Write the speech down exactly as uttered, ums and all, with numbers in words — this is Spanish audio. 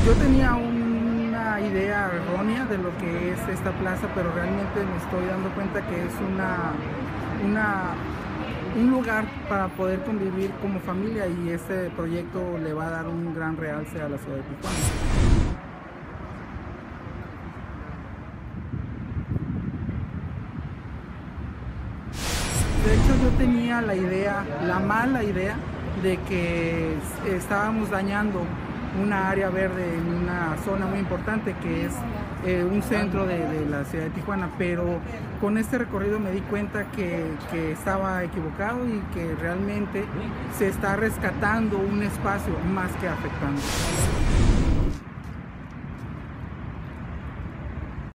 Yo tenía una idea errónea de lo que es esta plaza, pero realmente me estoy dando cuenta que es una, una, un lugar para poder convivir como familia, y este proyecto le va a dar un gran realce a la ciudad de Tijuana. De hecho, yo tenía la idea, la mala idea, de que estábamos dañando una área verde en una zona muy importante que es eh, un centro de, de la ciudad de Tijuana, pero con este recorrido me di cuenta que, que estaba equivocado y que realmente se está rescatando un espacio más que afectando.